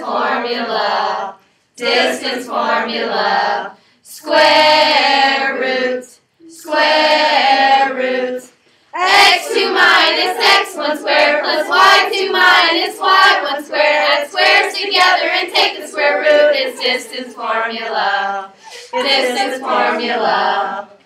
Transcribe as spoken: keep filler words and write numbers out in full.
formula, distance formula, square root, square root, x two minus x one squared plus y two minus y one squared. Add squares together and take the square root. It's distance formula, distance formula.